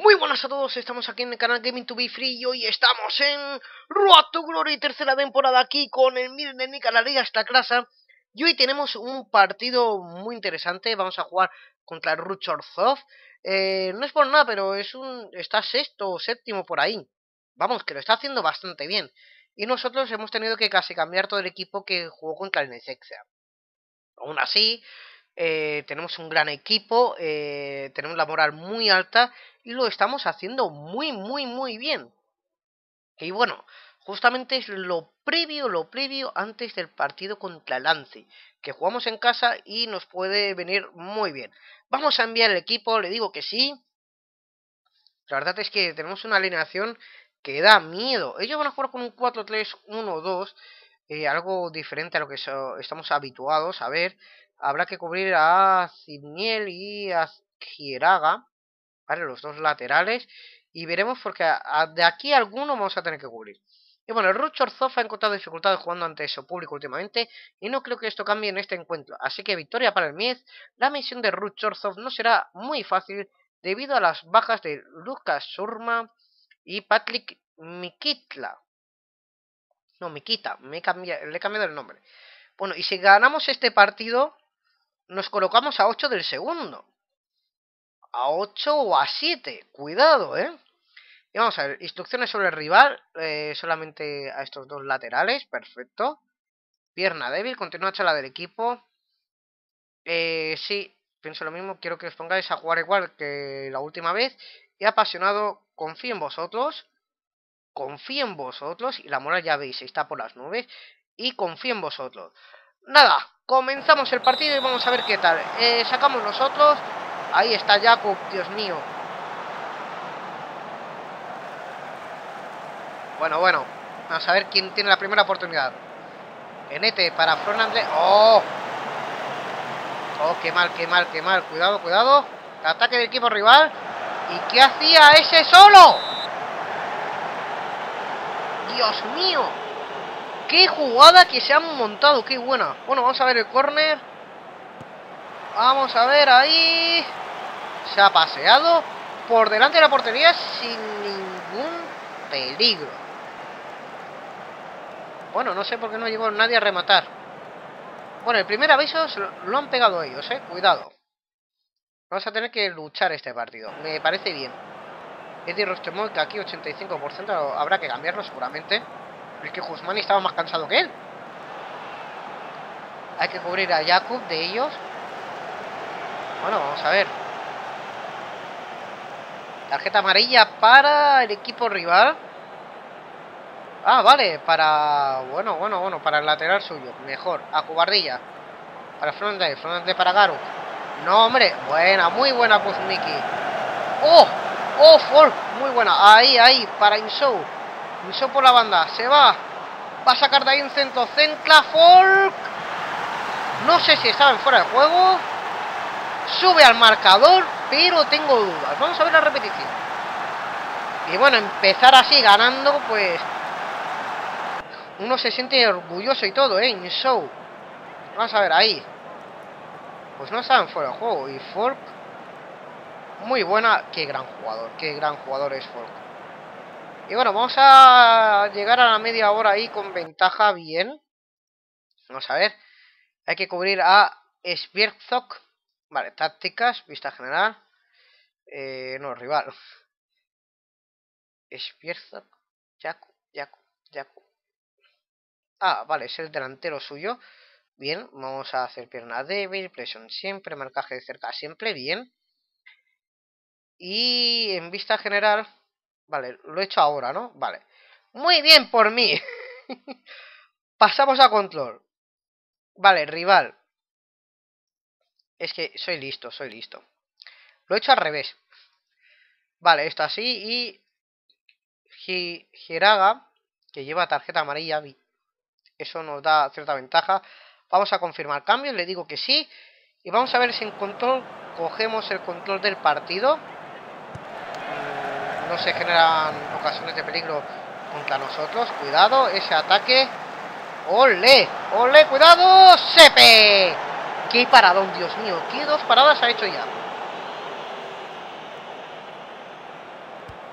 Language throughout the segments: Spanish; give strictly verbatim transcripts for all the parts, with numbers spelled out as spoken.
Muy buenas a todos, estamos aquí en el canal Gaming to be Free y hoy estamos en Road to Glory, tercera temporada aquí con el Miren de Nica, la Liga esta clase. Y hoy tenemos un partido muy interesante, vamos a jugar contra el Ruchorzov. Eh, no es por nada, pero es un está sexto o séptimo por ahí. Vamos, que lo está haciendo bastante bien. Y nosotros hemos tenido que casi cambiar todo el equipo que jugó contra el Nexexia. Aún así, eh, tenemos un gran equipo, eh, tenemos la moral muy alta y lo estamos haciendo muy, muy, muy bien. Y bueno, justamente es lo previo, lo previo antes del partido contra el Lance, que jugamos en casa y nos puede venir muy bien. Vamos a enviar el equipo, le digo que sí. La verdad es que tenemos una alineación que da miedo. Ellos van a jugar con un cuatro tres uno dos, eh, algo diferente a lo que so estamos habituados a ver. Habrá que cubrir a Zibniel y a Gieraga, ¿vale? Los dos laterales. Y veremos porque a, a, de aquí a alguno vamos a tener que cubrir. Y bueno, el Ruchorzov ha encontrado dificultades jugando ante su público últimamente. Y no creo que esto cambie en este encuentro. Así que victoria para el Miez. La misión de Ruchorzov no será muy fácil debido a las bajas de Lucas Surma y Patrick Mikitla. No, Mikita, me he cambiado, le he cambiado el nombre. Bueno, y si ganamos este partido, nos colocamos a ocho del segundo. A ocho o a siete. Cuidado, ¿eh? Y vamos a ver, instrucciones sobre el rival. Eh, solamente a estos dos laterales, perfecto. Pierna débil, continúa la del equipo. Eh, sí, pienso lo mismo, quiero que os pongáis a jugar igual que la última vez. Y apasionado, confío en vosotros. Confío en vosotros. Y la moral ya veis, está por las nubes. Y confío en vosotros. Nada, comenzamos el partido y vamos a ver qué tal. Eh, sacamos nosotros. Ahí está Jakub, Dios mío. Bueno, bueno. Vamos a ver quién tiene la primera oportunidad. Enete para Fernández. ¡Oh! Oh, qué mal, qué mal, qué mal. Cuidado, cuidado. Ataque del equipo rival. ¿Y qué hacía ese solo? Dios mío. Qué jugada que se han montado. Qué buena. Bueno, vamos a ver el córner. Vamos a ver ahí. Se ha paseado por delante de la portería sin ningún peligro. Bueno, no sé por qué no llegó nadie a rematar. Bueno, el primer aviso lo han pegado ellos, eh. Cuidado. Vamos a tener que luchar este partido. Me parece bien. Eddie Rostemoy, que aquí ochenta y cinco por ciento habrá que cambiarlo seguramente. Es que Guzmán estaba más cansado que él. Hay que cubrir a Jakub de ellos. Bueno, vamos a ver. Tarjeta amarilla para el equipo rival. Ah, vale, para... Bueno, bueno, bueno, para el lateral suyo. Mejor, a Cubardilla. Para Fernández, Fernández para Garu. No, hombre, buena, muy buena Kuzmiki. ¡Oh! ¡Oh, Folk! Muy buena, ahí, ahí, para Insou. Insou por la banda, se va. Va a sacar de ahí un centro, centra Folk. No sé si estaba en fuera de juego. Sube al marcador, pero tengo dudas. Vamos a ver la repetición. Y bueno, empezar así ganando, pues uno se siente orgulloso y todo, ¿eh? Insou. Vamos a ver ahí. Pues no estaban fuera de juego. Y Folk, muy buena. Qué gran jugador, qué gran jugador es Folk. Y bueno, vamos a llegar a la media hora ahí con ventaja bien. Vamos a ver. Hay que cubrir a Svierzok. Vale, tácticas, vista general. Eh, no, rival. Svierzok. Jakub, Jakub, Jakub. Ah, vale, es el delantero suyo. Bien, vamos a hacer pierna débil, presión siempre, marcaje de cerca siempre, bien. Y en vista general, vale, lo he hecho ahora, ¿no? Vale. Muy bien por mí. Pasamos a control. Vale, rival. Es que soy listo, soy listo. Lo he hecho al revés. Vale, esto así y Gieraga, que lleva tarjeta amarilla. Eso nos da cierta ventaja. Vamos a confirmar cambios, le digo que sí. Y vamos a ver si en control cogemos el control del partido. No se generan ocasiones de peligro contra nosotros. Cuidado, ese ataque. ¡Ole! ¡Ole! ¡Cuidado! ¡Sepe! ¡Qué paradón, Dios mío! ¿Qué dos paradas ha hecho ya?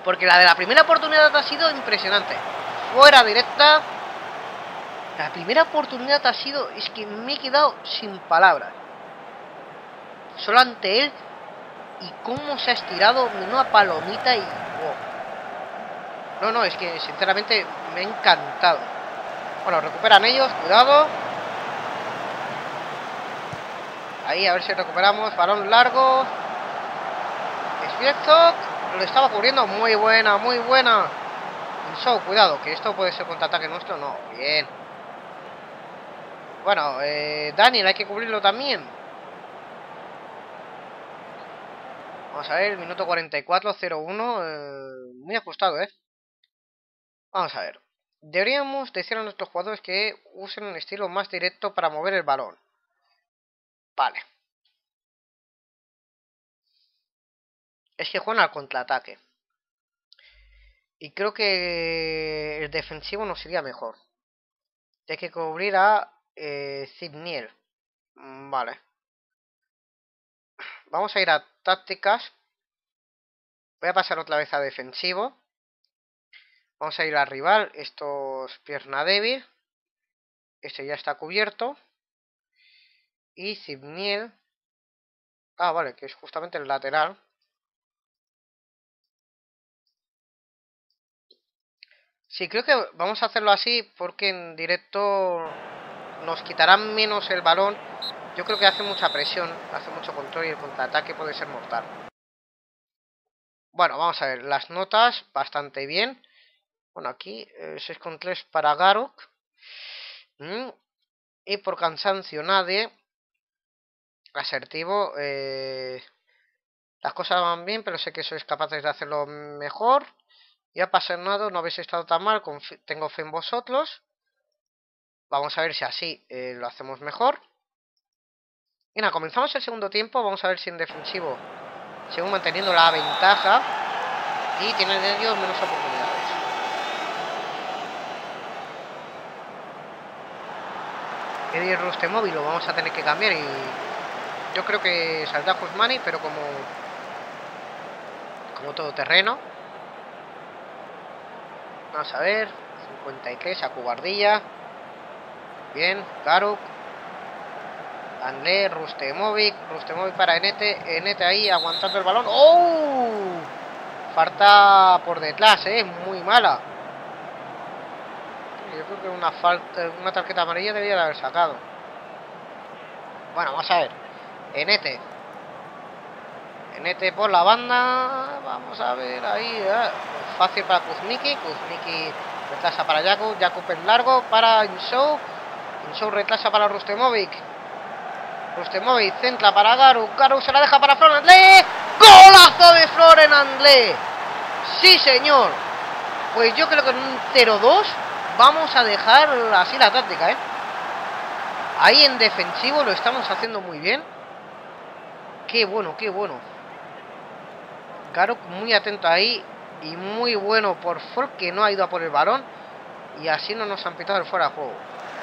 Porque la de la primera oportunidad ha sido impresionante. Fuera directa. La primera oportunidad ha sido... Es que me he quedado sin palabras. Solo ante él. Y cómo se ha estirado. Menuda palomita y... Wow. No, no, es que sinceramente me ha encantado. Bueno, recuperan ellos. Cuidado. Ahí, a ver si recuperamos. Balón largo. Svierzok. Lo estaba cubriendo. Muy buena, muy buena. Show, cuidado, que esto puede ser contraataque nuestro. No, bien. Bueno, eh, Daniel, hay que cubrirlo también. Vamos a ver, minuto cuarenta y cuatro, cero uno. Eh, muy ajustado, ¿eh? Vamos a ver. Deberíamos decir a nuestros jugadores que usen un estilo más directo para mover el balón. Vale. Es que juegan al contraataque. Y creo que el defensivo nos iría mejor. Hay que cubrir a eh, Zibniel. Vale. Vamos a ir a tácticas. Voy a pasar otra vez a defensivo. Vamos a ir al rival. Esto es pierna débil. Este ya está cubierto. Y Zibniel. Ah, vale, que es justamente el lateral. Sí, creo que vamos a hacerlo así porque en directo nos quitarán menos el balón. Yo creo que hace mucha presión, hace mucho control y el contraataque puede ser mortal. Bueno, vamos a ver, las notas bastante bien. Bueno, aquí eh, seis coma tres para Garuk. Mm. Y por cansancio nadie. Asertivo. Eh, las cosas van bien, pero sé que sois capaces de hacerlo mejor. Y apasionado, no habéis estado tan mal, tengo fe en vosotros. Vamos a ver si así eh, lo hacemos mejor. Y nada, comenzamos el segundo tiempo. Vamos a ver si en defensivo seguimos manteniendo la ventaja. Y tienen ellos menos oportunidades. Eddie Rustemóvil lo vamos a tener que cambiar. Y yo creo que saldrá Guzmani, pero como Como todo terreno. Vamos a ver. cincuenta y tres a Cubardilla. Bien, Garuk. André, Rustemovic. Rustemovic para Enete. Enete ahí aguantando el balón. ¡Oh! Falta por detrás, ¿eh? Muy mala. Yo creo que una falta, una tarjeta amarilla debería de haber sacado. Bueno, vamos a ver. Enete. Enete por la banda. Vamos a ver ahí. ¿eh? Fácil para Kuzniki. Kuzniki retrasa para Jakub. Jakub en largo para Insou. Insou retrasa para Rustemovic. Rustemovic centra para Garuk. Garuk se la deja para Florian Andlé. ¡Golazo de Florian Andlé! ¡Sí, señor! Pues yo creo que en un cero dos vamos a dejar así la táctica, ¿eh? Ahí en defensivo lo estamos haciendo muy bien. Qué bueno, qué bueno. Garuk muy atento ahí. Y muy bueno por Folk, que no ha ido a por el balón. Y así no nos han pitado el fuera de juego.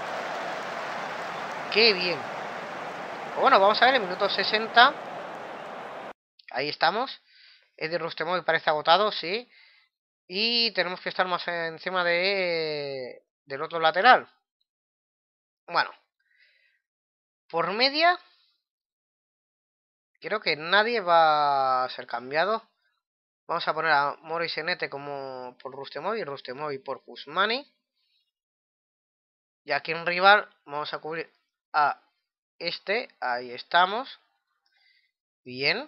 Qué bien. Pues bueno, vamos a ver el minuto sesenta. Ahí estamos. Eddie Rustemovic parece agotado, sí. Y tenemos que estar más encima de del otro lateral. Bueno. Por media. Creo que nadie va a ser cambiado. Vamos a poner a Morris Enete como por Rustemovic. Rustemovic por Guzmani. Y aquí en rival vamos a cubrir a este. Ahí estamos. Bien.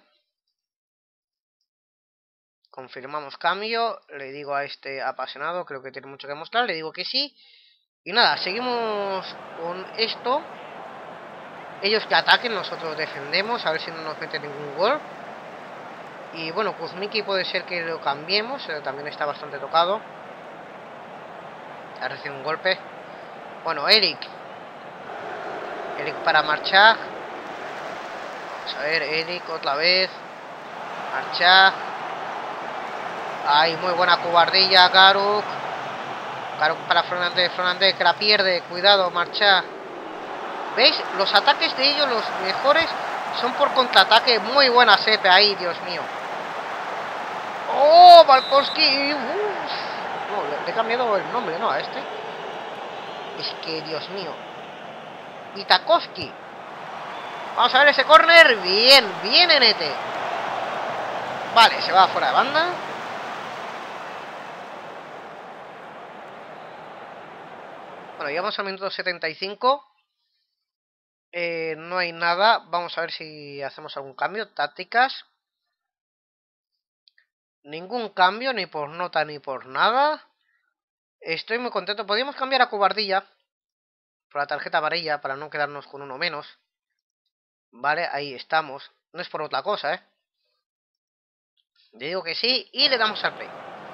Confirmamos cambio. Le digo a este apasionado. Creo que tiene mucho que mostrar. Le digo que sí. Y nada, seguimos con esto. Ellos que ataquen, nosotros defendemos. A ver si no nos mete ningún gol. Y bueno, Kuzniki puede ser que lo cambiemos. Eh, también está bastante tocado. Ha recibido un golpe. Bueno, Eric. Eric para marchar. Vamos a ver, Eric otra vez. Marchar. Ay, muy buena cobardilla, Garuk. Garuk para Fernández. Fernández que la pierde. Cuidado, marchar. ¿Veis? Los ataques de ellos, los mejores, son por contraataque. Muy buena Sepe ahí, Dios mío. ¡Oh! ¡Oh, Balkowski! Uf. No, le, le he cambiado el nombre, ¿no? A este. Es que, Dios mío. Itakovsky. Vamos a ver ese córner. Bien, bien en E T. Vale, se va fuera de banda. Bueno, llegamos al minuto setenta y cinco. Eh, no hay nada. Vamos a ver si hacemos algún cambio. Tácticas. Ningún cambio, ni por nota ni por nada. Estoy muy contento. Podríamos cambiar a Cobardilla por la tarjeta amarilla para no quedarnos con uno menos. Vale, ahí estamos. No es por otra cosa, ¿eh? Le digo que sí y le damos al play.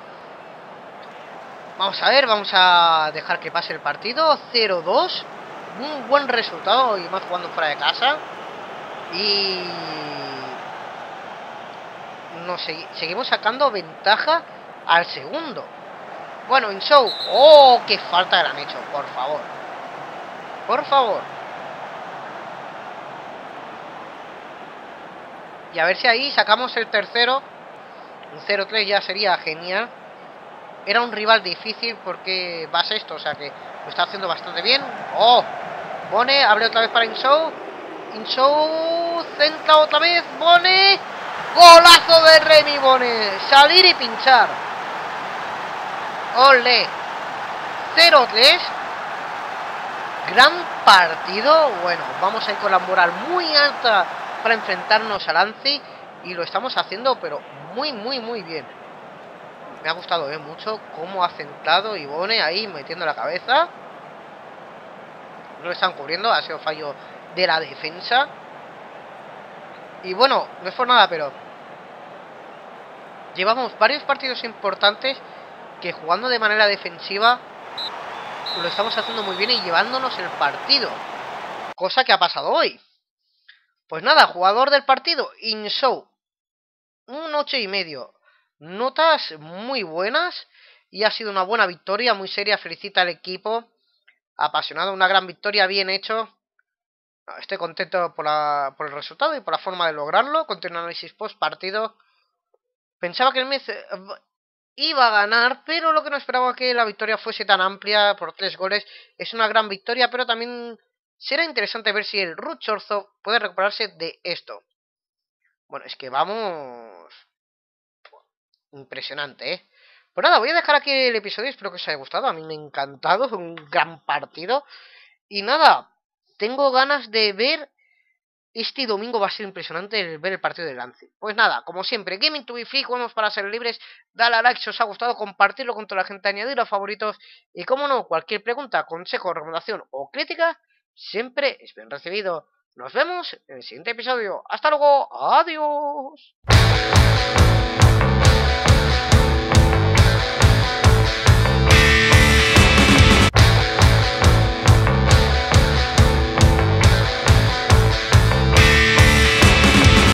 Vamos a ver, vamos a dejar que pase el partido. cero dos. Un buen resultado y más jugando fuera de casa. Y... nos segui seguimos sacando ventaja al segundo. Bueno, en show. ¡Oh! ¡Qué falta le han hecho! Por favor. Por favor. Y a ver si ahí sacamos el tercero. Un cero tres ya sería genial. Era un rival difícil porque va a esto, o sea que lo está haciendo bastante bien. ¡Oh! Bone, abre otra vez para Inshow. Inshow, centra otra vez. Bone. ¡Golazo de Remy Bone! Salir y pinchar. ¡Ole! cero tres. Gran partido. Bueno, vamos a ir con la moral muy alta para enfrentarnos a Lanzi. Y lo estamos haciendo, pero muy, muy, muy bien. Me ha gustado, ¿eh? Mucho cómo ha centrado Ibone ahí metiendo la cabeza. No lo están cubriendo, ha sido fallo de la defensa. Y bueno, no es por nada, pero llevamos varios partidos importantes que jugando de manera defensiva lo estamos haciendo muy bien y llevándonos el partido. Cosa que ha pasado hoy. Pues nada, jugador del partido, Inshow. Un ocho y medio. Notas muy buenas y ha sido una buena victoria, muy seria. Felicita al equipo. Apasionado, una gran victoria, bien hecho. Estoy contento por, la, por el resultado y por la forma de lograrlo. Continúo análisis post partido. Pensaba que el Metz iba a ganar, pero lo que no esperaba que la victoria fuese tan amplia por tres goles. Es una gran victoria, pero también será interesante ver si el Ruchorzov puede recuperarse de esto. Bueno, es que vamos... impresionante, ¿eh? Pues nada, voy a dejar aquí el episodio. Espero que os haya gustado. A mí me ha encantado. Es un gran partido. Y nada, tengo ganas de ver... este domingo va a ser impresionante el ver el partido de Lanzi. Pues nada, como siempre, Gaming to be Free, jugamos para ser libres. Dale a like si os ha gustado, compartirlo con toda la gente, añadirlo a favoritos. Y como no, cualquier pregunta, consejo, recomendación o crítica, siempre es bien recibido. Nos vemos en el siguiente episodio. Hasta luego, adiós.